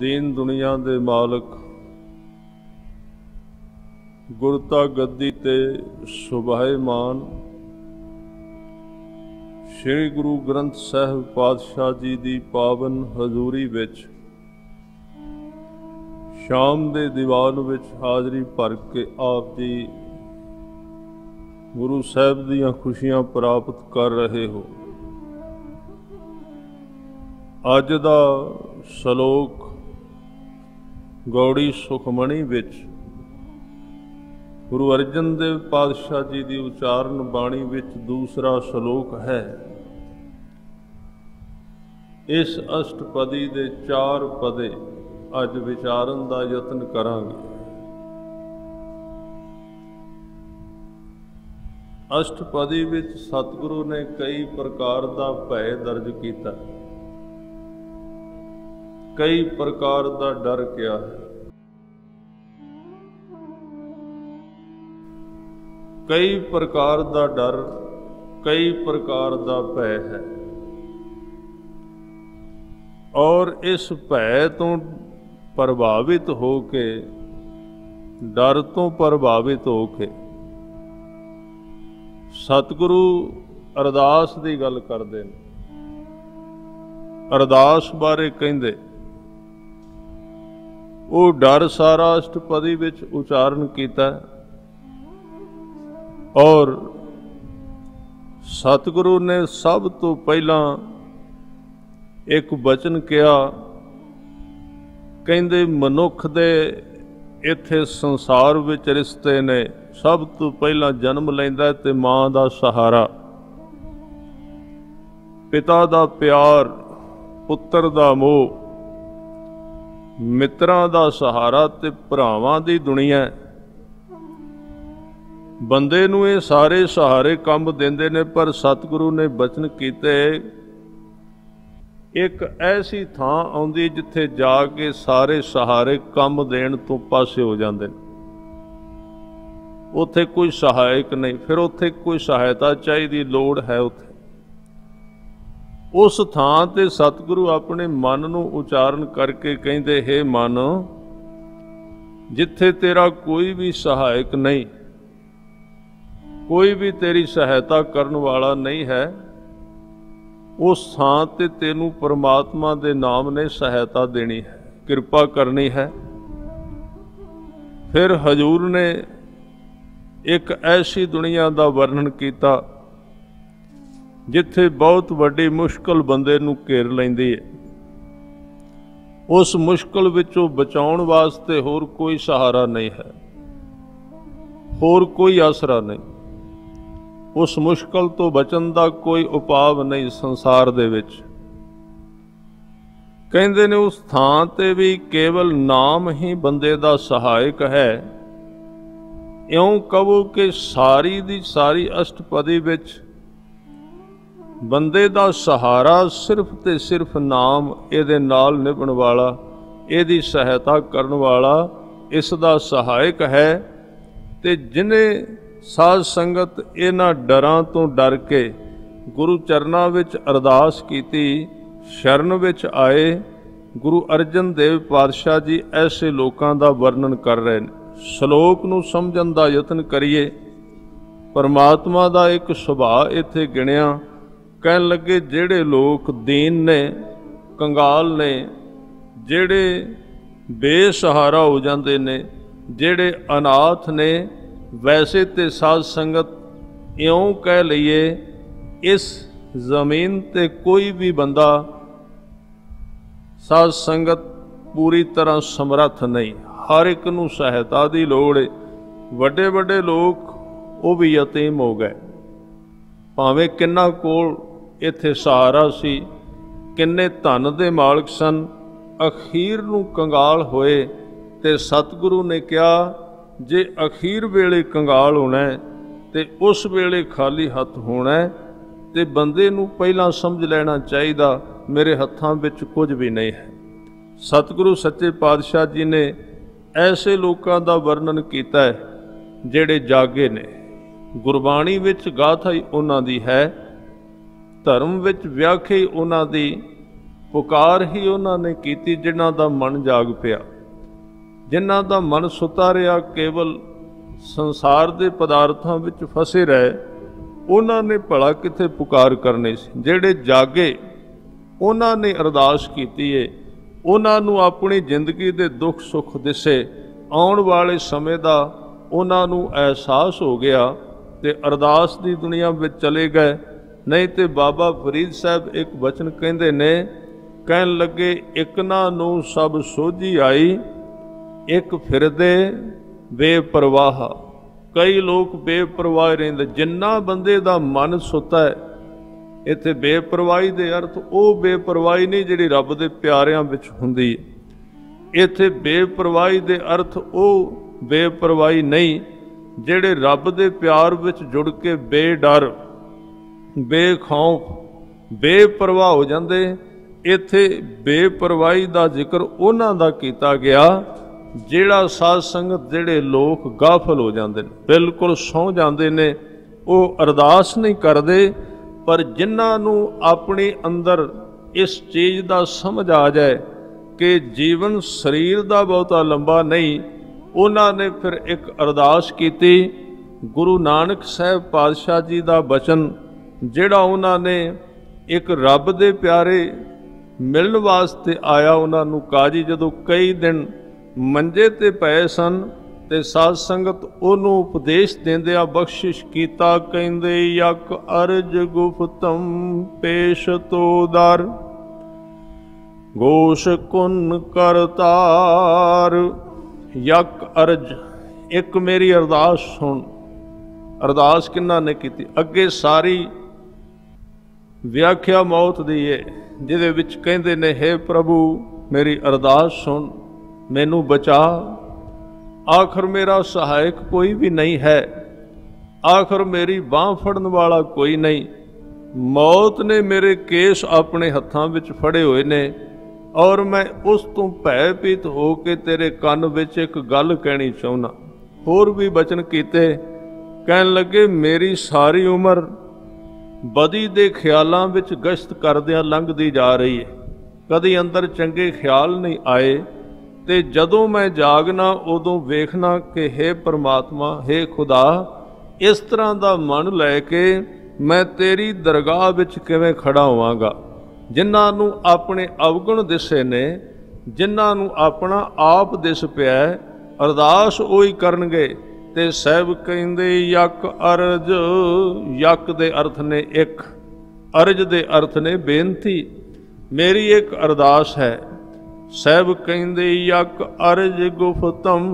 दीन दुनिया दे मालक गुरता गद्दी ते सुभाएमान श्री गुरु ग्रंथ साहिब पातशाह जी दी पावन हजूरी विच शाम दे दीवान विच हाजरी भर के आप जी गुरु साहिब दीयां खुशियां प्राप्त कर रहे हो। अज दा सलोक गौड़ी सुखमणी विच गुरु अर्जन देव पातशाह जी की उचारण बाणी विच दूसरा सलोक है। इस अष्टपदी दे 4 पदे अज विचारन का यत्न करांगे। अष्टपदी विच सतगुरु ने कई प्रकार का भय दर्ज किया, कई प्रकार का डर किया है, कई प्रकार का डर, कई प्रकार का भय है। और इस भय तो प्रभावित होके, डर तो प्रभावित होके सतगुरु अरदास की गल करते हैं। अरदास बारे कहते वो डर सारा अष्टपदी विच उचारण किया और सतगुरु ने सब तो पहला एक वचन किया, कहंदे मनुख दे इत्थे संसार विच रिश्ते ने सब तो पहला जन्म लैंदा ते मां दा सहारा, पिता दा प्यार, पुत्र दा मोह, मित्रां दा सहारा ते भरावां दी दुनिया। बंदे नूं ये सारे सहारे काम देंदे ने, पर सतगुरु ने बचन कीते एक ऐसी थां आउंदी जिथे जाके सारे सहारे काम देण तो पासे हो जांदे ने। उत्थे कोई सहायक नहीं, फिर उत्थे कोई सहायता चाहिदी लोड़ है। उत्थे उस थां ते सतगुरु अपने मन नूं उचारण करके कहंदे, हे मन, जिथे तेरा कोई भी सहायक नहीं, कोई भी तेरी सहायता करन वाला नहीं है, उस थां ते तेनू परमात्मा दे नाम ने सहायता देनी है, कृपा करनी है। फिर हजूर ने एक ऐसी दुनिया का वर्णन किया जिथे बहुत वड्डी मुश्किल बंदे नूं घेर लैंदी है। उस मुश्किल विचों बचाउण वास्ते होर कोई सहारा नहीं है, होर कोई आसरा नहीं। उस मुश्किल तो बचन का कोई उपाव नहीं संसार दे विच। कहंदे ने उस थां ते भी केवल नाम ही बंदे दा सहायक है। इउं कहो कि सारी दी सारी अष्टपदी विच बंदे दा सहारा सिर्फ ते सिर्फ नाम, इहदे नाल निभण वाला, इहदी सहायता करन वाला, इसदा सहायक है। ते जिन्हें साध संगत इन्हां डरां तो डर के गुरु चरनां विच अरदास कीती, शरण विच आए, गुरु अर्जन देव पातशाह जी ऐसे लोकां दा वर्णन कर रहे हैं। श्लोक नूं समझण दा यतन करिए। परमात्मा दा एक सुभाਅ इत्थे गिणिया। कहन लगे जेड़े लोग दीन ने, कंगाल ने, जेड़े बेसहारा हो जाते ने, जेड़े अनाथ ने, वैसे ते साध संगत इउं कह लईए इस जमीन ते कोई भी बंदा साध संगत पूरी तरह समर्थ नहीं। हर एक नूं सहायता दी लोड़ है। वड्डे वड्डे लोग वो भी यतीम हो गए, भावें किन्ना कोल इत्थे सहारा सी, किन्ने धन दे मालक सन, अखीर नूं कंगाल होए। ते सतगुरु ने कहा जे अखीर वेले कंगाल होना है ते उस वेले खाली हथ होना है, ते बंदे नूं पहलां समझ लेना चाहिदा मेरे हत्थां विच कुछ भी नहीं है। सतगुरु सच्चे पातशाह जी ने ऐसे लोकां दा वर्णन कीता है जिहड़े जागे ने। गुरबाणी विच गाथा ही उन्हां दी है, धर्म विच व्याख्या ही उन्हां दी ਪੁਕਾਰ ਹੀ ਉਹਨਾਂ ਨੇ ਕੀਤੀ ਜਿਨ੍ਹਾਂ ਦਾ ਮਨ ਜਾਗ ਪਿਆ, ਜਿਨ੍ਹਾਂ ਦਾ ਮਨ ਸੁੱਤਾ ਰਿਹਾ, ਕੇਵਲ ਸੰਸਾਰ ਦੇ ਪਦਾਰਥਾਂ ਵਿੱਚ ਫਸੇ ਰਹੇ, ਉਹਨਾਂ ਨੇ ਭਲਾ ਕਿੱਥੇ ਪੁਕਾਰ ਕਰਨੀ ਸੀ। ਜਿਹੜੇ ਜਾਗੇ ਉਹਨਾਂ ਨੇ ਅਰਦਾਸ ਕੀਤੀ ਏ, ਉਹਨਾਂ ਨੂੰ ਆਪਣੀ ਜ਼ਿੰਦਗੀ ਦੇ ਦੁੱਖ ਸੁੱਖ ਦਿਸੇ, ਆਉਣ ਵਾਲੇ ਸਮੇਂ ਦਾ ਉਹਨਾਂ ਨੂੰ ਅਹਿਸਾਸ ਹੋ ਗਿਆ ਤੇ ਅਰਦਾਸ ਦੀ ਦੁਨੀਆ ਵਿੱਚ ਚਲੇ ਗਏ। ਨਹੀਂ ਤੇ ਬਾਬਾ ਫਰੀਦ ਸਾਹਿਬ ਇੱਕ ਵਚਨ ਕਹਿੰਦੇ ਨੇ, ਕਹਿਣ ਲੱਗੇ ਇਕਨਾਂ ਨੂੰ ਸਭ ਸੋਝੀ ਆਈ, ਇੱਕ ਫਿਰਦੇ ਬੇਪਰਵਾਹ। ਕਈ ਲੋਕ ਬੇਪਰਵਾਹ ਰਹਿੰਦੇ। ਜਿੰਨਾ ਬੰਦੇ ਦਾ ਮਨ ਸੁੱਤਾ ਹੈ, ਇੱਥੇ ਬੇਪਰਵਾਹੀ ਦੇ ਅਰਥ ਉਹ ਬੇਪਰਵਾਹੀ ਨਹੀਂ ਜਿਹੜੀ ਰੱਬ ਦੇ ਪਿਆਰਿਆਂ ਵਿੱਚ ਹੁੰਦੀ ਹੈ। ਇੱਥੇ ਬੇਪਰਵਾਹੀ ਦੇ ਅਰਥ ਉਹ ਬੇਪਰਵਾਹੀ ਨਹੀਂ ਜਿਹੜੇ ਰੱਬ ਦੇ ਪਿਆਰ ਵਿੱਚ ਜੁੜ ਕੇ ਬੇਡਰ, ਬੇਖੌਫ, ਬੇਪਰਵਾਹ ਹੋ ਜਾਂਦੇ। ਇੱਥੇ ਬੇਪਰਵਾਹੀ ਦਾ ਜ਼ਿਕਰ ਉਹਨਾਂ ਦਾ ਕੀਤਾ ਗਿਆ ਜਿਹੜਾ ਸਾਧ ਸੰਗਤ, ਜਿਹੜੇ ਲੋਕ ਗਾਫਲ ਹੋ ਜਾਂਦੇ ਨੇ, ਬਿਲਕੁਲ ਸੌਂ ਜਾਂਦੇ ਨੇ, ਉਹ ਅਰਦਾਸ ਨਹੀਂ ਕਰਦੇ। ਪਰ ਜਿਨ੍ਹਾਂ ਨੂੰ ਆਪਣੇ ਅੰਦਰ ਇਸ ਚੀਜ਼ ਦਾ ਸਮਝ ਆ ਜਾਏ ਕਿ ਜੀਵਨ ਸਰੀਰ ਦਾ ਬਹੁਤਾ ਲੰਬਾ ਨਹੀਂ, ਉਹਨਾਂ ਨੇ ਫਿਰ ਇੱਕ ਅਰਦਾਸ ਕੀਤੀ। ਗੁਰੂ ਨਾਨਕ ਸਾਹਿਬ ਪਾਤਸ਼ਾਹ ਜੀ ਦਾ ਬਚਨ ਜਿਹੜਾ ਉਹਨਾਂ ਨੇ ਇੱਕ ਰੱਬ ਦੇ ਪਿਆਰੇ ਮਿਲਣ ਵਾਸਤੇ ਆਇਆ, ਉਹਨਾਂ ਨੂੰ ਕਾਜੀ ਜਦੋਂ ਕਈ ਦਿਨ ਮੰਜੇ ਤੇ ਪਏ ਸਨ ਤੇ ਸਾਧ ਸੰਗਤ ਉਹਨੂੰ ਉਪਦੇਸ਼ ਦਿੰਦਿਆਂ ਬਖਸ਼ਿਸ਼ ਕੀਤਾ। ਕਹਿੰਦੇ ਯਕ ਅਰਜ ਗੁਫਤਮ ਪੇਸ਼ ਤੋਦਰ, ਗੋਸ਼ ਕੁਨ ਕਰਤਾਰ। ਯਕ ਅਰਜ, ਇੱਕ ਮੇਰੀ ਅਰਦਾਸ ਸੁਣ। ਅਰਦਾਸ ਕਿਹਨਾਂ ਨੇ ਕੀਤੀ? ਅੱਗੇ ਸਾਰੀ ਵਿਆਖਿਆ ਮੌਤ ਦੀ ਹੈ, ਜਿਹਦੇ ਵਿੱਚ ਕਹਿੰਦੇ ਨੇ ਹੇ ਪ੍ਰਭੂ ਮੇਰੀ ਅਰਦਾਸ ਸੁਣ, ਮੈਨੂੰ ਬਚਾ। ਆਖਰ ਮੇਰਾ ਸਹਾਇਕ ਕੋਈ ਵੀ ਨਹੀਂ ਹੈ, ਆਖਰ ਮੇਰੀ ਬਾਂਹ ਫੜਨ ਵਾਲਾ ਕੋਈ ਨਹੀਂ। ਮੌਤ ਨੇ ਮੇਰੇ ਕੇਸ ਆਪਣੇ ਹੱਥਾਂ ਵਿੱਚ ਫੜੇ ਹੋਏ ਨੇ ਔਰ ਮੈਂ ਉਸ ਤੋਂ ਭੈਭੀਤ ਹੋ ਕੇ ਤੇਰੇ ਕੰਨ ਵਿੱਚ ਇੱਕ ਗੱਲ ਕਹਿਣੀ ਚਾਹੁੰਦਾ। ਹੋਰ ਵੀ ਬਚਨ ਕੀਤੇ। ਕਹਿਣ ਲੱਗੇ ਮੇਰੀ ਸਾਰੀ ਉਮਰ ਬਦੀ ਦੇ ਖਿਆਲਾਂ ਵਿੱਚ ਗਸ਼ਤ ਕਰਦਿਆਂ ਲੰਘਦੀ ਜਾ ਰਹੀ ਹੈ, ਕਦੀ ਅੰਦਰ ਚੰਗੇ ਖਿਆਲ ਨਹੀਂ ਆਏ ਤੇ ਜਦੋਂ ਮੈਂ ਜਾਗਣਾ ਉਦੋਂ ਵੇਖਣਾ ਕਿ ਹੇ ਪਰਮਾਤਮਾ, ਹੇ ਖੁਦਾ, ਇਸ ਤਰ੍ਹਾਂ ਦਾ ਮਨ ਲੈ ਕੇ ਮੈਂ ਤੇਰੀ ਦਰਗਾਹ ਵਿੱਚ ਕਿਵੇਂ ਖੜਾ ਹੋਵਾਂਗਾ। ਜਿਨ੍ਹਾਂ ਨੂੰ ਆਪਣੇ ਅਵਗੁਣ ਦਿਸੇ ਨੇ, ਜਿਨ੍ਹਾਂ ਨੂੰ ਆਪਣਾ ਆਪ ਦਿਸ ਪਿਆ, ਅਰਦਾਸ ਉਹੀ ਕਰਨਗੇ। ਤੇ ਸਾਹਿਬ ਕਹਿੰਦੇ ਯਕ ਅਰਜ, ਯਕ ਦੇ ਅਰਥ ਨੇ ਇੱਕ, ਅਰਜ ਦੇ ਅਰਥ ਨੇ ਬੇਨਤੀ। ਮੇਰੀ ਇੱਕ ਅਰਦਾਸ ਹੈ। ਸਾਹਿਬ ਕਹਿੰਦੇ ਯਕ ਅਰਜ ਗੁਫਤਮ,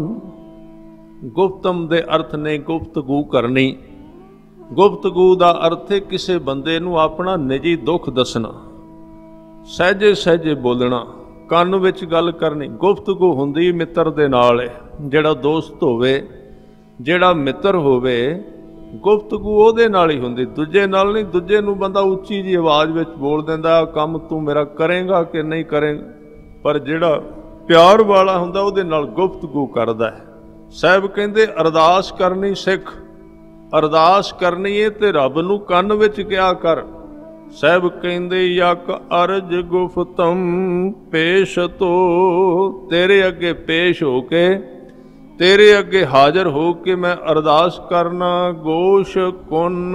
ਗੁਫਤਮ ਦੇ ਅਰਥ ਨੇ ਗੁਫ਼ਤਗੂ ਕਰਨੀ। ਗੁਫ਼ਤਗੂ ਦਾ ਅਰਥ ਹੈ ਕਿਸੇ ਬੰਦੇ ਨੂੰ ਆਪਣਾ ਨਿੱਜੀ ਦੁੱਖ ਦੱਸਣਾ, ਸਹਿਜੇ ਸਹਿਜੇ ਬੋਲਣਾ, ਕੰਨ ਵਿੱਚ ਗੱਲ ਕਰਨੀ। ਗੁਫ਼ਤਗੂ ਹੁੰਦੀ ਮਿੱਤਰ ਦੇ ਨਾਲ ਹੈ, ਜਿਹੜਾ ਦੋਸਤ ਹੋਵੇ, ਜਿਹੜਾ ਮਿੱਤਰ ਹੋਵੇ, ਗੁਫ਼ਤਗੂ ਉਹਦੇ ਨਾਲ ਹੀ ਹੁੰਦੀ, ਦੂਜੇ ਨਾਲ ਨਹੀਂ। ਦੂਜੇ ਨੂੰ ਬੰਦਾ ਉੱਚੀ ਜਿਹੀ ਆਵਾਜ਼ ਵਿੱਚ ਬੋਲ ਦਿੰਦਾ, ਕੰਮ ਤੂੰ ਮੇਰਾ ਕਰੇਂਗਾ ਕਿ ਨਹੀਂ ਕਰੇਂਗਾ, ਪਰ ਜਿਹੜਾ ਪਿਆਰ ਵਾਲਾ ਹੁੰਦਾ ਉਹਦੇ ਨਾਲ ਗੁਫ਼ਤਗੂ ਕਰਦਾ ਹੈ। ਸਾਹਿਬ ਕਹਿੰਦੇ ਅਰਦਾਸ ਕਰਨੀ ਸਿੱਖ, ਅਰਦਾਸ ਕਰਨੀ ਹੈ ਤੇ ਰੱਬ ਨੂੰ ਕੰਨ ਵਿੱਚ ਕਿਹਾ ਕਰ। ਸਾਹਿਬ ਕਹਿੰਦੇ ਯਕ ਅਰਜ ਗੁਫਤਮ ਪੇਸ਼ ਤੋ, ਤੇਰੇ ਅੱਗੇ ਪੇਸ਼ ਹੋ ਕੇ, ਤੇਰੇ ਅੱਗੇ ਹਾਜ਼ਰ ਹੋ ਕੇ ਮੈਂ ਅਰਦਾਸ ਕਰਨਾ। ਗੋਸ਼ ਕੁਨ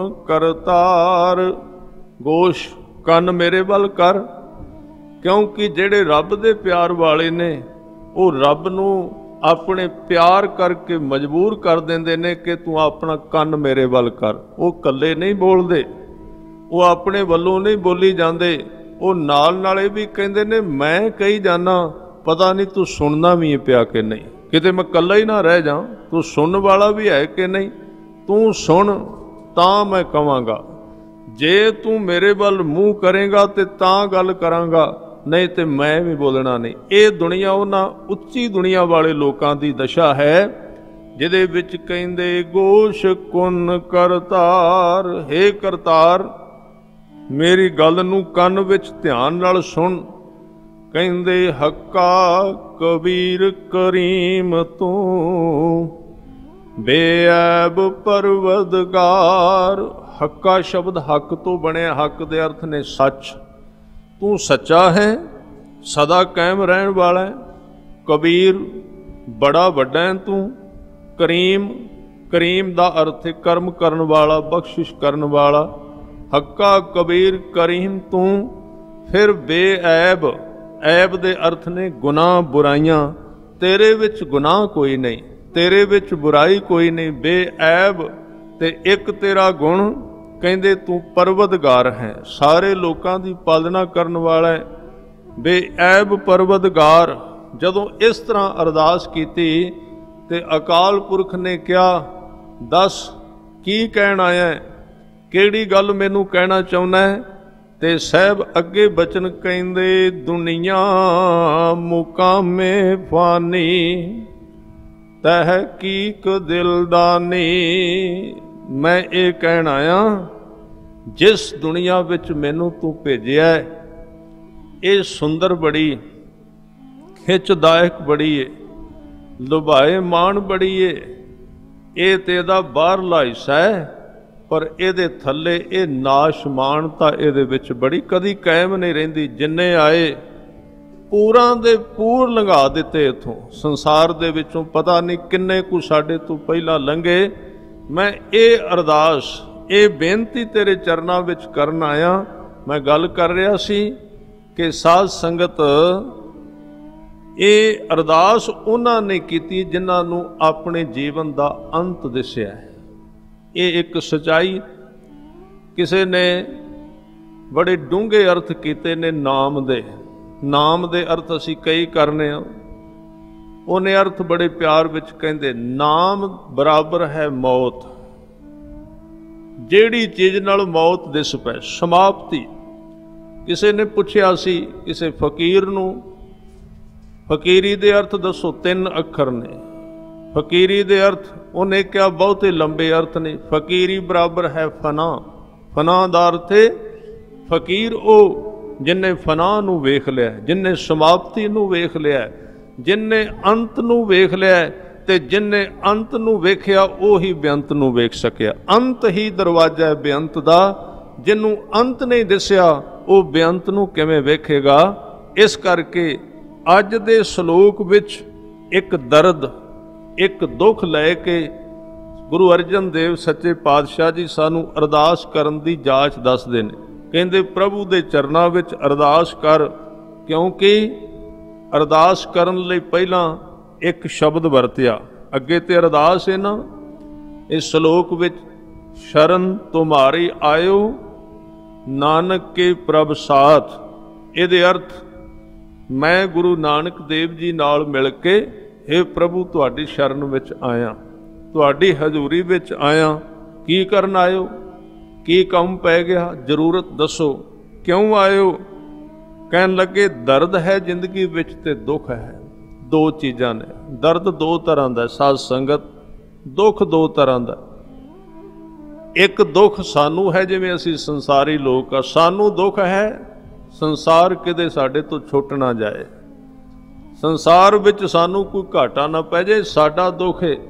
ਕਰਤਾਰ, ਗੋਸ਼ ਕੰਨ ਮੇਰੇ ਵੱਲ ਕਰ, ਕਿਉਂਕਿ ਜਿਹੜੇ ਰੱਬ ਦੇ ਪਿਆਰ ਵਾਲੇ ਨੇ ਉਹ ਰੱਬ ਨੂੰ ਆਪਣੇ ਪਿਆਰ ਕਰਕੇ ਮਜਬੂਰ ਕਰ ਦਿੰਦੇ ਨੇ ਕਿ ਤੂੰ ਆਪਣਾ ਕੰਨ ਮੇਰੇ ਵੱਲ ਕਰ। ਉਹ ਇਕੱਲੇ ਨਹੀਂ ਬੋਲਦੇ, ਉਹ ਆਪਣੇ ਵੱਲੋਂ ਨਹੀਂ ਬੋਲੀ ਜਾਂਦੇ, ਉਹ ਨਾਲ ਨਾਲੇ ਵੀ ਕਹਿੰਦੇ ਨੇ ਮੈਂ ਕਹੀ ਜਾਣਾ, ਪਤਾ ਨਹੀਂ ਤੂੰ ਸੁਣਨਾ ਵੀ ਪਿਆ ਕਿ ਨਹੀਂ, ਕਿਤੇ ਮੈਂ ਇਕੱਲਾ ਹੀ ਨਾ ਰਹਿ ਜਾ, ਤੂੰ ਸੁਣਨ ਵਾਲਾ ਵੀ ਹੈ ਕਿ ਨਹੀਂ, ਤੂੰ ਸੁਣ ਤਾਂ ਮੈਂ ਕਵਾਂਗਾ। ਜੇ ਤੂੰ ਮੇਰੇ ਵੱਲ ਮੂੰਹ ਕਰੇਗਾ ਤੇ ਤਾਂ ਗੱਲ ਕਰਾਂਗਾ, ਨਹੀਂ ਤੇ ਮੈਂ ਵੀ ਬੋਲਣਾ ਨਹੀਂ। ਇਹ ਦੁਨੀਆ ਉਹਨਾਂ ਉੱਚੀ ਦੁਨੀਆ ਵਾਲੇ ਲੋਕਾਂ ਦੀ ਦਸ਼ਾ ਹੈ ਜਿਹਦੇ ਵਿੱਚ ਕਹਿੰਦੇ ਗੋਸ਼ ਕੁਨ ਕਰਤਾਰ, ਹੇ ਕਰਤਾਰ ਮੇਰੀ ਗੱਲ ਨੂੰ ਕੰਨ ਵਿੱਚ ਧਿਆਨ ਨਾਲ ਸੁਣ। ਕਹਿੰਦੇ ਹੱਕਾ ਕਬੀਰ ਕਰੀਮ ਤੂੰ, ਬੇਅਬ ਪਰਵਦਗਾਰ। ਹੱਕਾ ਸ਼ਬਦ ਹੱਕ ਤੋਂ ਬਣਿਆ, ਹੱਕ ਦੇ ਅਰਥ ਨੇ ਸੱਚ। तू सच्चा है, सदा कायम रहने वाला है। कबीर बड़ा वड्डा है तू। करीम, करीम दा अर्थ है कर्म करन वाला, बख्शिश करन वाला। हक्का कबीर करीम तू। फिर बेऐब, ऐब दे अर्थ ने गुनाह बुराइयां। तेरे विच गुनाह कोई नहीं, तेरे विच बुराई कोई नहीं। बेऐब ते एक तेरा गुण, कहंदे तू परवदगार है, सारे लोकां दी पालना करन वाला है। बेऐब परवदगार। जदों इस तरह अरदास कीती ते अकाल पुरख ने कहा, दस की कहण आया है, किहड़ी गल मैनू कहना चाहुंदा है। ते साहब अगे बचन कहंदे, दुनिया मुकामे फानी, तहकीक दिलदानी। मैं ये कहण आया, जिस दुनिया विच मैनू तू भेजिया है, ये सुंदर बड़ी, खिचदायक बड़ी है, लुभाए मान बड़ी है। ये तो इहदा बाहरला हिस्सा है, पर इहदे थल्ले ये नाशमानता इहदे विच बड़ी कदी कायम नहीं रहिंदी। जिन्ने आए पूरां दे पूर लंघा दिते इथों संसार दे विचों, पता नहीं किन्ने कु साडे तो पहला लंघे। मैं ये अरदास, ये बेनती तेरे चरनां विच करन आया। मैं गल कर रहा सी कि साध संगत, ये अरदास उन्हां ने कीती जिन्हां नूं अपने जीवन दा अंत दिसिया है। ये एक सच्चाई। किसी ने बड़े डूंघे अर्थ कीते ने नाम दे। नाम दे अर्थ असीं कई करने आ, उन्हें अर्थ बड़े प्यार विच कहंदे, नाम बराबर है मौत। जेड़ी चीज नाल मौत दिस पै, समाप्ति। किसी ने पूछया सी किसी फकीर नूं, फकीरी दे अर्थ दसो। 3 अखर ने फकीरी दे अर्थ। उन्हें क्या बहुते लंबे अर्थ ने। फकीरी बराबर है फना। फना दा अर्थ है फकीर ओ जिन्हें फना नूं वेख लिया, जिन्हें समाप्ति नूं वेख लिया, जिन्हें अंत नूं वेख लिया। ते जिन्हें अंत नूं वेखिया ओही बेअंत नूं वेख सकिया। अंत ही दरवाजा है बेअंत दा। जिन्हों अंत नहीं दिसिया वो बेअंत नूं किवें वेखेगा। इस करके अज दे सलोक विच एक दर्द, एक दुख लैके गुरु अर्जन देव सच्चे पातशाह जी सानू अरदास करन दी जाच दसदे ने। कहंदे प्रभु दे चरनां विच अरदास कर, क्योंकि अरदास करन लई पहलां एक शब्द वरतिया। अगे ते अरदास है ना, इस सलोक विच शरण तुम्हारी आयो, नानक के प्रभ साथ। इहदे अर्थ, मैं गुरु नानक देव जी नाल मिल के, हे प्रभु तुहाडी शरण विच आया, तुहाडी हजूरी विच आया। की करन आयो, की काम पै गया, जरूरत दसो, क्यों आयो। कहन लगे दर्द है जिंदगी विच ते दुख है। 2 चीज़ां ने। दर्द 2 तरह का, साध संगत, दुख 2 तरह का। एक दुख सानू है, जिवें असीं संसारी लोक आ, सानू दुख है संसार किते साडे तो छुट ना जाए, संसार विच सानू कोई घाटा ना पै जाए, साडा दुख है।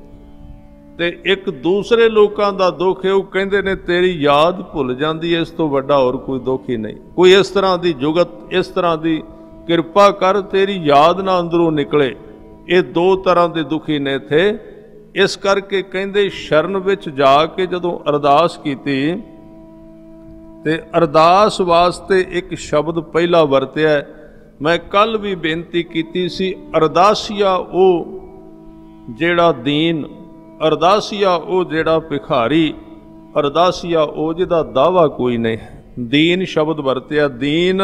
ते एक दूसरे लोकां दा दुख है, वो कहंदे ने तेरी याद भुल जाती है, इस तो वड्डा होर कोई दुख ही नहीं। कोई इस तरह की जुगत, इस तरह की किरपा कर तेरी याद ना अंदरों निकले। ये 2 तरह के दुखी ने थे। इस करके कहंदे शरण विच जाके जदों अरदास कीती ते अरदास वास्ते एक शब्द पहला वरत्या। मैं कल भी बेनती कीती सी, अरदासिया ओ जेड़ा दीन, अरदासिया ओ जेड़ा भिखारी, अरदासिया ओ जिहदा दावा कोई नहीं है। दीन शब्द वरत्या। दीन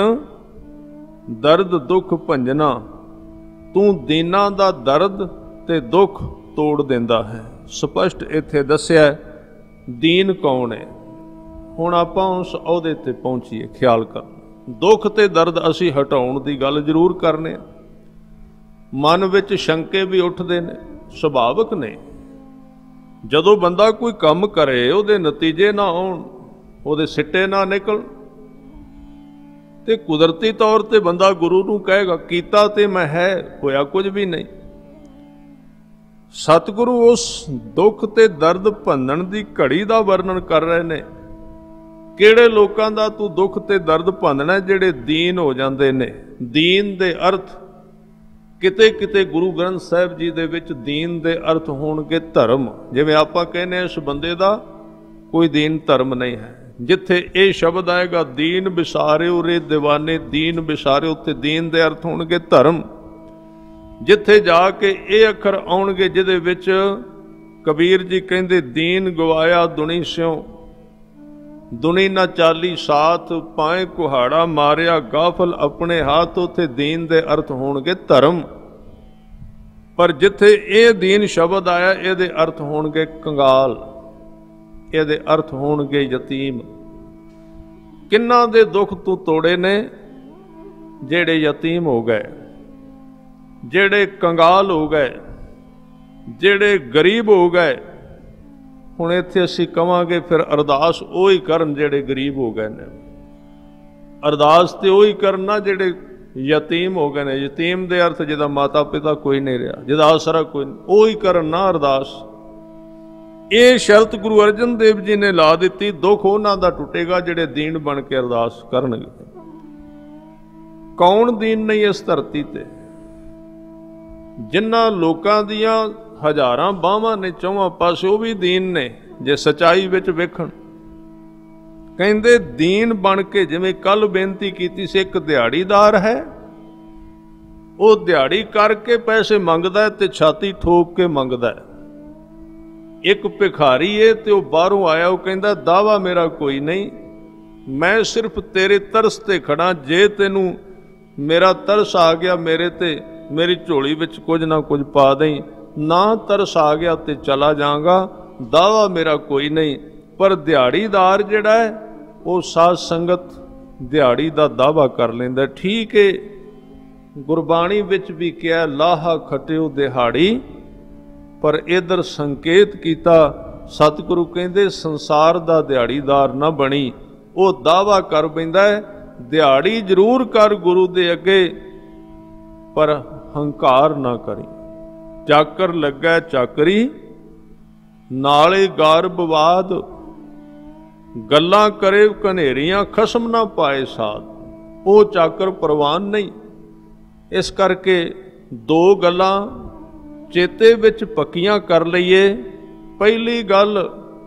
दर्द दुख भंजना, तू दीना दा दर्द ते दुख तोड़ देंदा है। स्पष्ट इत्थे दस्सिया दीन कौन है। हुण आपां उस अहुदे ते पहुंचीए। ख्याल कर, दुख ते दर्द असी हटाउण दी गल जरूर करने। मन विच शंके भी उठदे ने, सुभाविक ने। जदों बंदा कोई काम करे उहदे नतीजे ना आउण, उहदे सिट्टे ना निकल, ते कुदरती तौर ते बंदा गुरु नूं कहेगा कीता ते मैं है, होया कुछ भी नहीं। सतगुरु उस दुख ते दर्द भंनण दी घड़ी दा वर्णन कर रहे ने ਕਿਹੜੇ ਲੋਕਾਂ ਦਾ ਤੂੰ ਦੁੱਖ ਤੇ ਦਰਦ ਭੰਨਣਾ, ਜਿਹੜੇ ਦੀਨ ਹੋ ਜਾਂਦੇ ਨੇ। ਦੀਨ ਦੇ ਅਰਥ ਕਿਤੇ ਕਿਤੇ ਗੁਰੂ ਗ੍ਰੰਥ ਸਾਹਿਬ ਜੀ ਦੇ ਵਿੱਚ ਦੀਨ ਦੇ ਅਰਥ ਹੋਣਗੇ ਧਰਮ। ਜਿਵੇਂ ਆਪਾਂ ਕਹਿੰਦੇ ਹਾਂ ਇਸ ਬੰਦੇ ਦਾ ਕੋਈ ਦੀਨ ਧਰਮ ਨਹੀਂ ਹੈ, ਜਿੱਥੇ ਇਹ ਸ਼ਬਦ ਆਏਗਾ ਦੀਨ ਵਿਸਾਰਿਓ ਰੇ ਦੀਵਾਨੇ, ਦੀਨ ਵਿਸਾਰਿਓ, ਉੱਥੇ ਦੀਨ ਦੇ ਅਰਥ ਹੋਣਗੇ ਧਰਮ। ਜਿੱਥੇ ਜਾ ਕੇ ਇਹ ਅੱਖਰ ਆਉਣਗੇ ਜਿਹਦੇ ਵਿੱਚ ਕਬੀਰ ਜੀ ਕਹਿੰਦੇ ਦੀਨ ਗਵਾਇਆ ਦੁਨੀ ਸਿਉ, ਦੁਨੀ ਨਾ ਚਾਲੀ ਸਾਥ, ਪਾਏ ਕੁਹਾੜਾ ਮਾਰਿਆ ਗਾਫਲ ਆਪਣੇ ਹੱਥ, ਉੱਥੇ ਦੀਨ ਦੇ ਅਰਥ ਹੋਣਗੇ ਧਰਮ। ਪਰ ਜਿੱਥੇ ਇਹ ਦੀਨ ਸ਼ਬਦ ਆਇਆ ਇਹਦੇ ਅਰਥ ਹੋਣਗੇ ਕੰਗਾਲ, ਇਹਦੇ ਅਰਥ ਹੋਣਗੇ ਯਤੀਮ। ਕਿੰਨਾਂ ਦੇ ਦੁੱਖ ਤੂੰ ਤੋੜੇ ਨੇ, ਜਿਹੜੇ ਯਤੀਮ ਹੋ ਗਏ, ਜਿਹੜੇ ਕੰਗਾਲ ਹੋ ਗਏ, ਜਿਹੜੇ ਗਰੀਬ ਹੋ ਗਏ। ਹੁਣ ਇੱਥੇ ਅਸੀਂ ਕਵਾਂਗੇ ਫਿਰ ਅਰਦਾਸ ਉਹ ਹੀ ਕਰਨ ਜਿਹੜੇ ਗਰੀਬ ਹੋ ਗਏ ਨੇ, ਅਰਦਾਸ ਤੇ ਉਹ ਹੀ ਕਰਨਾ ਜਿਹੜੇ ਯਤੀਮ ਹੋ ਗਏ ਨੇ। ਯਤੀਮ ਦੇ ਅਰਥ ਜਿਹਦਾ ਮਾਤਾ ਪਿਤਾ ਕੋਈ ਨਹੀਂ ਰਿਹਾ, ਜਿਹਦਾ ਆਸਰਾ ਕੋਈ ਨਹੀਂ, ਉਹ ਹੀ ਕਰਨ ਨਾ ਅਰਦਾਸ। ਇਹ ਸ਼ਰਤ ਗੁਰੂ ਅਰਜਨ ਦੇਵ ਜੀ ਨੇ ਲਾ ਦਿੱਤੀ, ਦੁੱਖ ਉਹਨਾਂ ਦਾ ਟੁੱਟੇਗਾ ਜਿਹੜੇ ਦੀਨ ਬਣ ਕੇ ਅਰਦਾਸ ਕਰਨਗੇ। ਕੌਣ ਦੀਨ ਨਹੀਂ ਇਸ ਧਰਤੀ ਤੇ? ਜਿਨ੍ਹਾਂ ਲੋਕਾਂ ਦੀਆਂ ਹਜ਼ਾਰਾਂ ਬਾਹਾਂ ਨੇ ਚੌਹਾਂ ਪਾਸੇ, ਉਹ ਵੀ ਦੀਨ ਨੇ ਜੇ ਸਚਾਈ ਵਿੱਚ ਵੇਖਣ। ਕਹਿੰਦੇ ਦੀਨ ਬਣ ਕੇ, ਜਿਵੇਂ ਕੱਲ ਬੇਨਤੀ ਕੀਤੀ ਸੀ, ਇੱਕ ਦਿਹਾੜੀਦਾਰ ਹੈ, ਉਹ ਦਿਹਾੜੀ ਕਰਕੇ ਪੈਸੇ ਮੰਗਦਾ ਤੇ ਛਾਤੀ ਠੋਕ ਕੇ ਮੰਗਦਾ। ਇੱਕ ਭਿਖਾਰੀ ਏ ਤੇ ਉਹ ਬਾਹਰੋਂ ਆਇਆ, ਉਹ ਕਹਿੰਦਾ ਦਾਵਾ ਮੇਰਾ ਕੋਈ ਨਹੀਂ, ਮੈਂ ਸਿਰਫ ਤੇਰੇ ਤਰਸ ਤੇ ਖੜਾ, ਜੇ ਤੈਨੂੰ ਮੇਰਾ ਤਰਸ ਆ ਗਿਆ ਮੇਰੇ ਤੇ, ਮੇਰੀ ਝੋਲੀ ਵਿੱਚ ਕੁਝ ਨਾ ਕੁਝ ਪਾ ਦੇਈਂ, ਨਾ ਤਰਸ ਆ ਗਿਆ ਤੇ ਚਲਾ ਜਾਵਾਂਗਾ, ਦਾਵਾ ਮੇਰਾ ਕੋਈ ਨਹੀਂ। ਪਰ ਦਿਹਾੜੀਦਾਰ ਜਿਹੜਾ ਹੈ ਉਹ ਸਾਧ ਸੰਗਤ ਦਿਹਾੜੀ ਦਾ ਦਾਵਾ ਕਰ ਲੈਂਦਾ। ਠੀਕ ਹੈ, ਗੁਰਬਾਣੀ ਵਿੱਚ ਵੀ ਕਿਹਾ ਲਾਹਾ ਖਟਿਓ ਦਿਹਾੜੀ, ਪਰ ਇਧਰ ਸੰਕੇਤ ਕੀਤਾ ਸਤਿਗੁਰੂ ਕਹਿੰਦੇ ਸੰਸਾਰ ਦਾ ਦਿਹਾੜੀਦਾਰ ਨਾ ਬਣੀ। ਉਹ ਦਾਵਾ ਕਰ ਪੈਂਦਾ ਹੈ ਦਿਹਾੜੀ ਜ਼ਰੂਰ ਕਰ ਗੁਰੂ ਦੇ ਅੱਗੇ, ਪਰ ਹੰਕਾਰ ਨਾ ਕਰੀ। ਚਾਕਰ ਲੱਗਾ ਚਾਕਰੀ, ਨਾਲੇ ਗਾਰ ਬਵਾਦ, ਗੱਲਾਂ ਕਰੇ ਘਨੇਰੀਆਂ, ਖਸਮ ਨਾ ਪਾਏ ਸਾਧ। ਉਹ ਚਾਕਰ ਪ੍ਰਵਾਨ ਨਹੀਂ। ਇਸ ਕਰਕੇ ਦੋ ਗੱਲਾਂ ਚੇਤੇ ਵਿੱਚ ਪੱਕੀਆਂ ਕਰ ਲਈਏ। ਪਹਿਲੀ ਗੱਲ,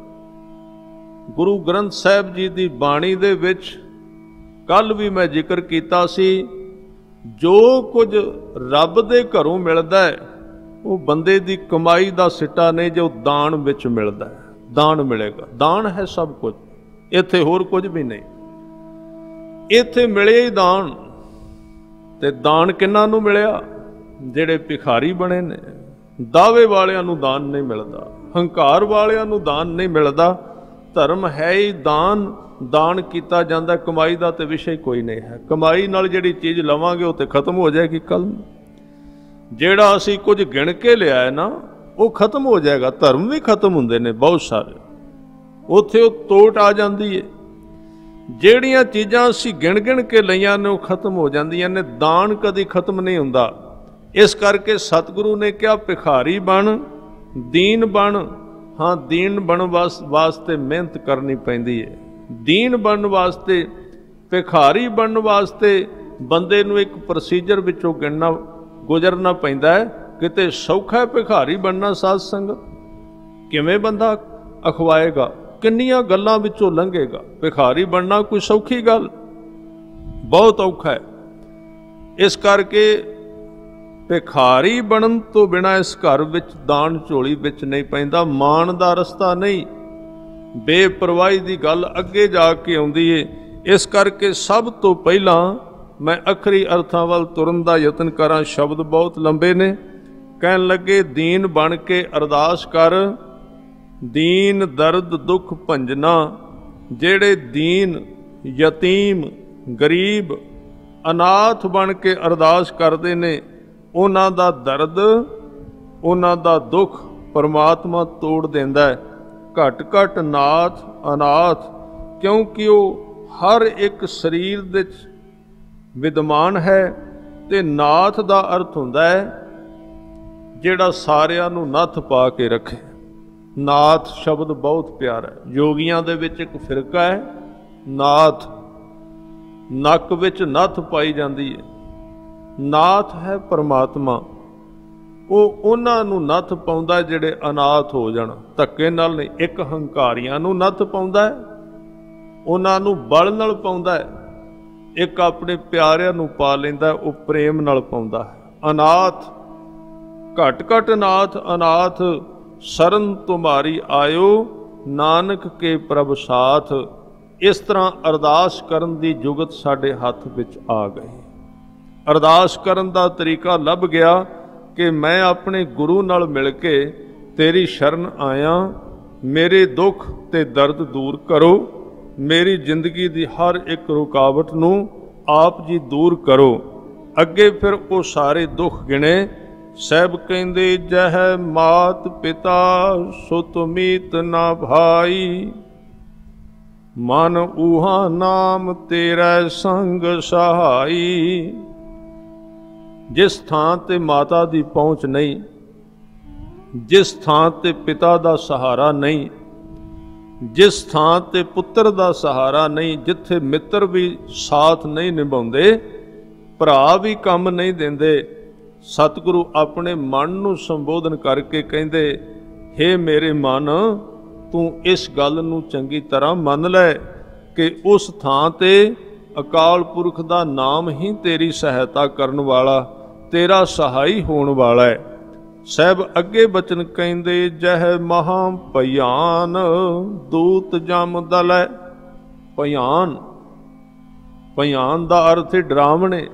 ਗੁਰੂ ਗ੍ਰੰਥ ਸਾਹਿਬ ਜੀ ਦੀ ਬਾਣੀ ਦੇ ਵਿੱਚ ਕੱਲ ਵੀ ਮੈਂ ਜ਼ਿਕਰ ਕੀਤਾ ਸੀ, ਜੋ ਕੁਝ ਰੱਬ ਦੇ ਘਰੋਂ ਮਿਲਦਾ ਹੈ ਉਹ ਬੰਦੇ ਦੀ ਕਮਾਈ ਦਾ ਸਿੱਟਾ ਨਹੀਂ, ਜੋ ਦਾਨ ਵਿੱਚ ਮਿਲਦਾ ਹੈ। ਦਾਨ ਮਿਲੇਗਾ, ਦਾਨ ਹੈ ਸਭ ਕੁਝ, ਇੱਥੇ ਹੋਰ ਕੁਝ ਵੀ ਨਹੀਂ। ਇੱਥੇ ਮਿਲਿਆ ਹੀ ਦਾਨ। ਤੇ ਦਾਨ ਕਿਹਨਾਂ ਨੂੰ ਮਿਲਿਆ? ਜਿਹੜੇ ਭਿਖਾਰੀ ਬਣੇ ਨੇ। ਦਾਅਵੇ ਵਾਲਿਆਂ ਨੂੰ ਦਾਨ ਨਹੀਂ ਮਿਲਦਾ, ਹੰਕਾਰ ਵਾਲਿਆਂ ਨੂੰ ਦਾਨ ਨਹੀਂ ਮਿਲਦਾ। ਧਰਮ ਹੈ ਹੀ ਦਾਨ, ਦਾਨ ਕੀਤਾ ਜਾਂਦਾ। ਕਮਾਈ ਦਾ ਤੇ ਵਿਸ਼ਾ ਹੀ ਕੋਈ ਨਹੀਂ ਹੈ। ਕਮਾਈ ਨਾਲ ਜਿਹੜੀ ਚੀਜ਼ ਲਵਾਂਗੇ ਉਹ ਤੇ ਖਤਮ ਹੋ ਜਾਏਗੀ ਕੱਲ। ਜਿਹੜਾ ਅਸੀਂ ਕੁਝ ਗਿਣ ਕੇ ਲਿਆ ਹੈ ਨਾ, ਉਹ ਖਤਮ ਹੋ ਜਾਏਗਾ। ਧਰਮ ਵੀ ਖਤਮ ਹੁੰਦੇ ਨੇ ਬਹੁਤ ਸਾਰੇ, ਉੱਥੇ ਉਹ ਤੋਟ ਆ ਜਾਂਦੀ ਹੈ। ਜਿਹੜੀਆਂ ਚੀਜ਼ਾਂ ਅਸੀਂ ਗਿਣ ਗਿਣ ਕੇ ਲਈਆਂ ਨੇ ਉਹ ਖਤਮ ਹੋ ਜਾਂਦੀਆਂ ਨੇ। ਦਾਨ ਕਦੀ ਖਤਮ ਨਹੀਂ ਹੁੰਦਾ। ਇਸ ਕਰਕੇ ਸਤਿਗੁਰੂ ਨੇ ਕਿਹਾ ਭਿਖਾਰੀ ਬਣ, ਦੀਨ ਬਣ। ਹਾਂ, ਦੀਨ ਬਣਨ ਵਾਸਤੇ ਮਿਹਨਤ ਕਰਨੀ ਪੈਂਦੀ ਹੈ। ਦੀਨ ਬਣਨ ਵਾਸਤੇ, ਭਿਖਾਰੀ ਬਣਨ ਵਾਸਤੇ ਬੰਦੇ ਨੂੰ ਇੱਕ ਪ੍ਰੋਸੀਜਰ ਵਿੱਚੋਂ ਗੁਜ਼ਰਨਾ ਪੈਂਦਾ ਹੈ। ਕਿਤੇ ਸੌਖਾ ਹੈ ਭਿਖਾਰੀ ਬਣਨਾ ਸਾਧ ਸੰਗਤ? ਕਿਵੇਂ ਬੰਦਾ ਅਖਵਾਏਗਾ, ਕਿੰਨੀਆਂ ਗੱਲਾਂ ਵਿੱਚੋਂ ਲੰਘੇਗਾ। ਭਿਖਾਰੀ ਬਣਨਾ ਕੋਈ ਸੌਖੀ ਗੱਲ? ਬਹੁਤ ਔਖਾ ਹੈ। ਇਸ ਕਰਕੇ ਭਿਖਾਰੀ ਬਣਨ ਤੋਂ ਬਿਨਾਂ ਇਸ ਘਰ ਵਿੱਚ ਦਾਨ ਝੋਲੀ ਵਿੱਚ ਨਹੀਂ ਪੈਂਦਾ। ਮਾਣ ਦਾ ਰਸਤਾ ਨਹੀਂ, ਬੇਪਰਵਾਹੀ ਦੀ ਗੱਲ ਅੱਗੇ ਜਾ ਕੇ ਆਉਂਦੀ ਏ। ਇਸ ਕਰਕੇ ਸਭ ਤੋਂ ਪਹਿਲਾਂ ਮੈਂ ਅਖਰੀ ਅਰਥਾਂ ਵੱਲ ਤੁਰਨ ਦਾ ਯਤਨ ਕਰਾਂ। ਸ਼ਬਦ ਬਹੁਤ ਲੰਬੇ ਨੇ। ਕਹਿਣ ਲੱਗੇ ਦੀਨ ਬਣ ਕੇ ਅਰਦਾਸ ਕਰ, ਦੀਨ ਦਰਦ ਦੁੱਖ ਭੰਜਨਾ। ਜਿਹੜੇ ਦੀਨ, ਯਤੀਮ, ਗਰੀਬ, ਅਨਾਥ ਬਣ ਕੇ ਅਰਦਾਸ ਕਰਦੇ ਨੇ, ਉਹਨਾਂ ਦਾ ਦਰਦ, ਉਹਨਾਂ ਦਾ ਦੁੱਖ ਪਰਮਾਤਮਾ ਤੋੜ ਦਿੰਦਾ ਹੈ। ਘਟ ਘਟ ਨਾਥ ਅਨਾਥ, ਕਿਉਂਕਿ ਉਹ ਹਰ ਇੱਕ ਸਰੀਰ ਦੇ ਵਿੱਚ ਵਿਦਮਾਨ ਹੈ। ਤੇ ਨਾਥ ਦਾ ਅਰਥ ਹੁੰਦਾ ਹੈ ਜਿਹੜਾ ਸਾਰਿਆਂ ਨੂੰ ਨੱਥ ਪਾ ਕੇ ਰੱਖੇ। ਨਾਥ ਸ਼ਬਦ ਬਹੁਤ ਪਿਆਰਾ ਹੈ। ਯੋਗੀਆਂ ਦੇ ਵਿੱਚ ਇੱਕ ਫਿਰਕਾ ਹੈ, ਨਾਥ, ਨੱਕ ਵਿੱਚ ਨੱਥ ਪਾਈ ਜਾਂਦੀ ਹੈ। ਨਾਥ ਹੈ ਪਰਮਾਤਮਾ, ਉਹ ਉਹਨਾਂ ਨੂੰ ਨੱਥ ਪਾਉਂਦਾ ਜਿਹੜੇ ਅਨਾਥ ਹੋ ਜਾਣ, ਧੱਕੇ ਨਾਲ ਨਹੀਂ। ਇੱਕ ਹੰਕਾਰੀਆਂ ਨੂੰ ਨੱਥ ਪਾਉਂਦਾ ਹੈ, ਉਹਨਾਂ ਨੂੰ ਬਲ ਨਾਲ ਪਾਉਂਦਾ ਹੈ। ਇੱਕ ਆਪਣੇ ਪਿਆਰਿਆਂ ਨੂੰ ਪਾ ਲੈਂਦਾ, ਉਹ ਪ੍ਰੇਮ ਨਾਲ ਪਾਉਂਦਾ ਹੈ। ਅਨਾਥ ਘਟ ਘਟ ਨਾਥ, ਅਨਾਥ ਸਰਨ ਤੁਮਾਰੀ ਆਇਓ, ਨਾਨਕ ਕੇ ਪ੍ਰਭ ਸਾਥ। ਇਸ ਤਰ੍ਹਾਂ ਅਰਦਾਸ ਕਰਨ ਦੀ ਜੁਗਤ ਸਾਡੇ ਹੱਥ ਵਿੱਚ ਆ ਗਈ। ਅਰਦਾਸ ਕਰਨ ਦਾ ਤਰੀਕਾ ਲੱਭ ਗਿਆ ਕਿ ਮੈਂ ਆਪਣੇ ਗੁਰੂ ਨਾਲ ਮਿਲ ਕੇ ਤੇਰੀ ਸ਼ਰਨ ਆਇਆ, ਮੇਰੇ ਦੁੱਖ ਤੇ ਦਰਦ ਦੂਰ ਕਰੋ, ਮੇਰੀ ਜ਼ਿੰਦਗੀ ਦੀ ਹਰ ਇੱਕ ਰੁਕਾਵਟ ਨੂੰ ਆਪ ਜੀ ਦੂਰ ਕਰੋ। ਅੱਗੇ ਫਿਰ ਉਹ ਸਾਰੇ ਦੁੱਖ ਗਿਣੇ। ਸਹਿਬ ਕਹਿੰਦੇ ਜਹ ਮਾਤ ਪਿਤਾ ਸੁਤ ਮੀਤ ਨਾ ਭਾਈ, ਮਨ ਊਹਾ ਨਾਮ ਤੇਰਾ ਸੰਗ ਸਹਾਈ। ਜਿਸ ਥਾਂ ਤੇ ਮਾਤਾ ਦੀ ਪਹੁੰਚ ਨਹੀਂ, ਜਿਸ ਥਾਂ ਤੇ ਪਿਤਾ ਦਾ ਸਹਾਰਾ ਨਹੀਂ, ਜਿਸ ਥਾਂ ਤੇ ਪੁੱਤਰ ਦਾ ਸਹਾਰਾ ਨਹੀਂ, ਜਿੱਥੇ ਮਿੱਤਰ ਵੀ ਸਾਥ ਨਹੀਂ ਨਿਭਾਉਂਦੇ, ਭਰਾ ਵੀ ਕੰਮ ਨਹੀਂ ਦਿੰਦੇ, ਸਤਿਗੁਰੂ ਆਪਣੇ ਮਨ ਨੂੰ ਸੰਬੋਧਨ ਕਰਕੇ ਕਹਿੰਦੇ, ਹੇ ਮੇਰੇ ਮਨ, ਤੂੰ ਇਸ ਗੱਲ ਨੂੰ ਚੰਗੀ ਤਰ੍ਹਾਂ ਮੰਨ ਲੈ ਕਿ ਉਸ ਥਾਂ ਤੇ ਅਕਾਲ ਪੁਰਖ ਦਾ ਨਾਮ ਹੀ ਤੇਰੀ ਸਹਾਇਤਾ ਕਰਨ ਵਾਲਾ, ਤੇਰਾ ਸਹਾਈ ਹੋਣ ਵਾਲਾ ਹੈ। ਸਹਿਬ ਅੱਗੇ ਬਚਨ ਕਹਿੰਦੇ, ਜਹ ਮਹਾ ਭਿਆਨ ਦੂਤ ਜਮ ਦਲੈ। ਭਿਆਨ, ਭਿਆਨ ਦਾ ਅਰਥ ਹੈ ਡਰਾਵਣੇ,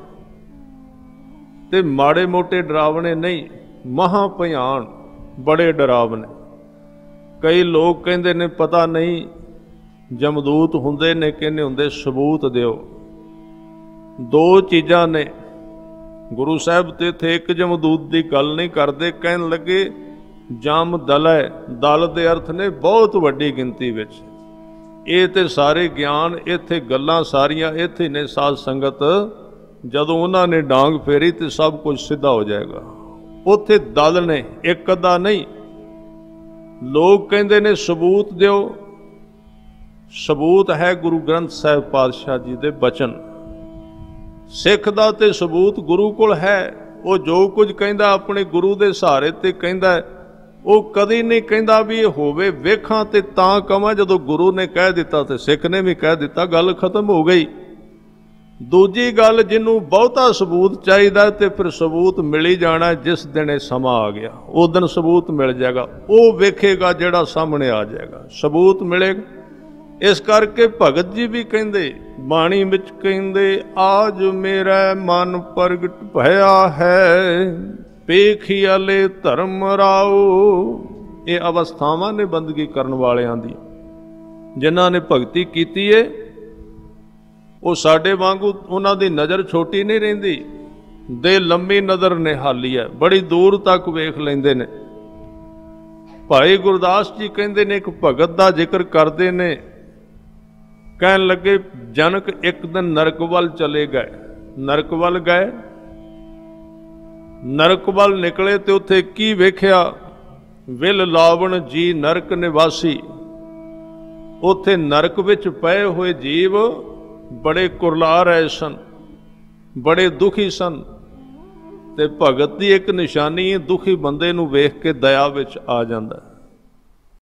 ਤੇ ਮਾੜੇ ਮੋਟੇ ਡਰਾਵਣੇ ਨਹੀਂ, ਮਹਾ ਭਿਆਨ, ਬੜੇ ਡਰਾਵਣੇ। ਕਈ ਲੋਕ ਕਹਿੰਦੇ ਨੇ ਪਤਾ ਨਹੀਂ ਜਮਦੂਤ ਹੁੰਦੇ ਨੇ ਕਿ ਨਹੀਂ ਹੁੰਦੇ, ਸਬੂਤ ਦਿਓ। ਦੋ ਚੀਜ਼ਾਂ ਨੇ। ਗੁਰੂ ਸਾਹਿਬ ਤੇ ਇੱਥੇ ਇੱਕ ਜਮਦੂਤ ਦੀ ਗੱਲ ਨਹੀਂ ਕਰਦੇ, ਕਹਿਣ ਲੱਗੇ ਜਮ ਦਲ ਹੈ। ਦਲ ਦੇ ਅਰਥ ਨੇ ਬਹੁਤ ਵੱਡੀ ਗਿਣਤੀ ਵਿੱਚ। ਇਹ ਤੇ ਸਾਰੇ ਗਿਆਨ ਇੱਥੇ, ਗੱਲਾਂ ਸਾਰੀਆਂ ਇੱਥੇ ਨੇ। ਸਾਧ ਸੰਗਤ ਜਦੋਂ ਉਹਨਾਂ ਨੇ ਡਾਂਗ ਫੇਰੀ ਤੇ ਸਭ ਕੁਝ ਸਿੱਧਾ ਹੋ ਜਾਏਗਾ। ਉੱਥੇ ਦਲ ਨੇ, ਇੱਕ ਅੱਧਾ ਨਹੀਂ। ਲੋਕ ਕਹਿੰਦੇ ਨੇ ਸਬੂਤ ਦਿਓ। ਸਬੂਤ ਹੈ ਗੁਰੂ ਗ੍ਰੰਥ ਸਾਹਿਬ ਪਾਤਸ਼ਾਹ ਜੀ ਦੇ ਬਚਨ। ਸਿੱਖ ਦਾ ਤੇ ਸਬੂਤ ਗੁਰੂ ਕੋਲ ਹੈ। ਉਹ ਜੋ ਕੁਝ ਕਹਿੰਦਾ ਆਪਣੇ ਗੁਰੂ ਦੇ ਸਹਾਰੇ ਤੇ ਕਹਿੰਦਾ। ਉਹ ਕਦੀ ਨਹੀਂ ਕਹਿੰਦਾ ਵੀ ਇਹ ਹੋਵੇ, ਵੇਖਾਂ ਤੇ ਤਾਂ ਕਵਾਂ। ਜਦੋਂ ਗੁਰੂ ਨੇ ਕਹਿ ਦਿੱਤਾ ਤੇ ਸਿੱਖ ਨੇ ਵੀ ਕਹਿ ਦਿੱਤਾ, ਗੱਲ ਖਤਮ ਹੋ ਗਈ। ਦੂਜੀ ਗੱਲ, ਜਿਹਨੂੰ ਬਹੁਤਾ ਸਬੂਤ ਚਾਹੀਦਾ ਤੇ ਫਿਰ ਸਬੂਤ ਮਿਲੀ ਜਾਣਾ। ਜਿਸ ਦਿਨ ਇਹ ਸਮਾਂ ਆ ਗਿਆ ਉਸ ਦਿਨ ਸਬੂਤ ਮਿਲ ਜਾਏਗਾ। ਉਹ ਵੇਖੇਗਾ ਜਿਹੜਾ ਸਾਹਮਣੇ ਆ ਜਾਏਗਾ, ਸਬੂਤ ਮਿਲੇਗਾ। ਇਸ ਕਰਕੇ ਭਗਤ ਜੀ ਵੀ ਕਹਿੰਦੇ, ਬਾਣੀ ਵਿੱਚ ਕਹਿੰਦੇ, ਆਜ ਮੇਰਾ ਮਨ ਪ੍ਰਗਟ ਭਇਆ ਹੈ, ਪੇਖੀਅਲੇ ਧਰਮ ਰਾਓ। ਇਹ ਅਵਸਥਾਵਾਂ ਨੇ ਬੰਦਗੀ ਕਰਨ ਵਾਲਿਆਂ ਦੀ, ਜਿਨ੍ਹਾਂ ਨੇ ਭਗਤੀ ਕੀਤੀ ਏ। ਉਹ ਸਾਡੇ ਵਾਂਗੂ ਉਹਨਾਂ ਦੀ ਨਜ਼ਰ ਛੋਟੀ ਨਹੀਂ ਰਹਿੰਦੀ, ਦੇ ਲੰਮੀ ਨਜ਼ਰ ਨਿਹਾਲੀ ਹੈ, ਬੜੀ ਦੂਰ ਤੱਕ ਵੇਖ ਲੈਂਦੇ ਨੇ। ਭਾਈ ਗੁਰਦਾਸ ਜੀ ਕਹਿੰਦੇ ਨੇ, ਇੱਕ ਭਗਤ ਦਾ ਜ਼ਿਕਰ ਕਰਦੇ ਨੇ, ਕਹਿਣ ਲੱਗੇ, ਜਨਕ ਇੱਕ ਦਿਨ ਨਰਕ ਵੱਲ ਚਲੇ ਗਏ। ਨਰਕ ਵੱਲ ਗਏ, ਨਰਕ ਵੱਲ ਨਿਕਲੇ ਤੇ ਉੱਥੇ ਕੀ ਵੇਖਿਆ? ਵਿਲ ਲਾਵਣ ਜੀ ਨਰਕ ਨਿਵਾਸੀ। ਉੱਥੇ ਨਰਕ ਵਿੱਚ ਪਏ ਹੋਏ ਜੀਵ ਬੜੇ ਕੁਰਲਾ ਰਹੇ ਸਨ, ਬੜੇ ਦੁਖੀ ਸਨ। ਤੇ ਭਗਤ ਦੀ ਇੱਕ ਨਿਸ਼ਾਨੀ, ਦੁਖੀ ਬੰਦੇ ਨੂੰ ਵੇਖ ਕੇ ਦਇਆ ਵਿੱਚ ਆ ਜਾਂਦਾ।